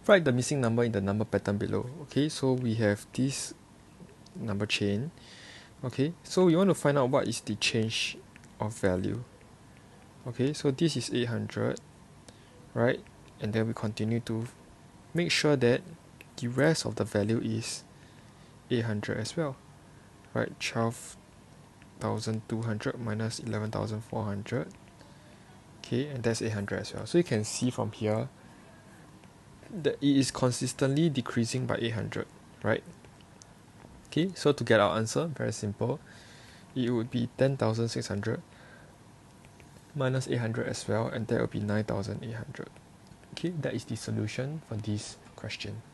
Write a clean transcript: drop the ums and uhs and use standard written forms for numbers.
write the missing number in the number pattern below. Okay, so we have this number chain. Okay, so we want to find out what is the change of value. Okay, so this is 800, right? And then we continue to make sure that the rest of the value is 800 as well, right? 12,200 minus 11,400. Okay, and that's 800 as well. So you can see from here that it is consistently decreasing by 800, right? Okay, so to get our answer, very simple. It would be 10,600 minus 800 as well, and that would be 9,800. Okay, that is the solution for this question.